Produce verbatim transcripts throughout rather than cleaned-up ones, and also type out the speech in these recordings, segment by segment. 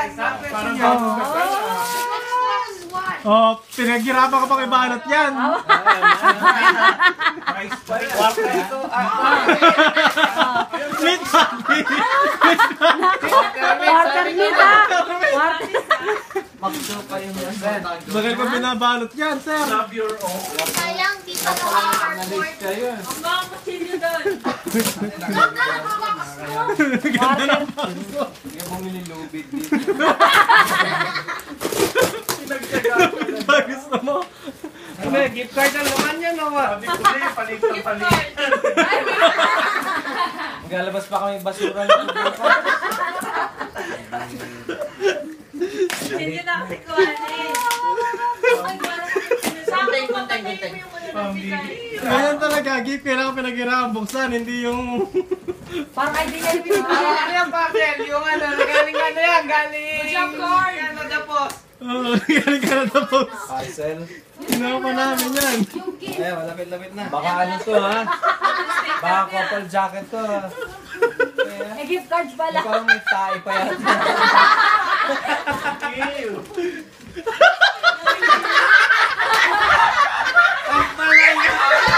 Parang oh, pinaghirapan ka pang ibalot yan. Meat patty. Water meat ah. Water. Magsupa yung yan. Bakit ka binabalot yan, sir? Sayang, di pa nakaka-cardboard. Ang mga kusilyo doon. Ganda ng paso. Yung bumili lubid dito. Gusto mo? Ano, gift card ang laman yan, no? Palit ng palit. Maglalabas pa kami basura ng pupuka. Hindi na kasi kuhan eh. Sakto patay mo yung muna ng bigay. Ganyan talaga, gift kailangan pinaghirapan buksan, hindi yung... Parang idea yung pinagkaya. Ano yan, Pakel? Yung ano, galing ano yan, galing... Jump card. Ano na po? Oo, galing ka na tapos. Parcel. Ginawa pa namin yan. Eh, malapit-lapit na. Baka ano to, ha? Baka couple jacket to, ha? Eh, gift cards pala. Ikaw may tae pa yan. Ang palay na!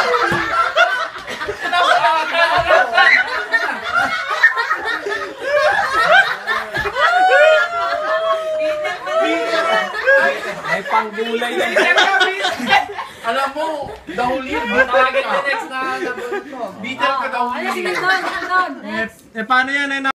May panggulay na yan. Alam mo, dahulin. Target the next na nabulot mo. Bitter ka Ano, sige dahulin. doon, doon. Eh, eh paano yan eh?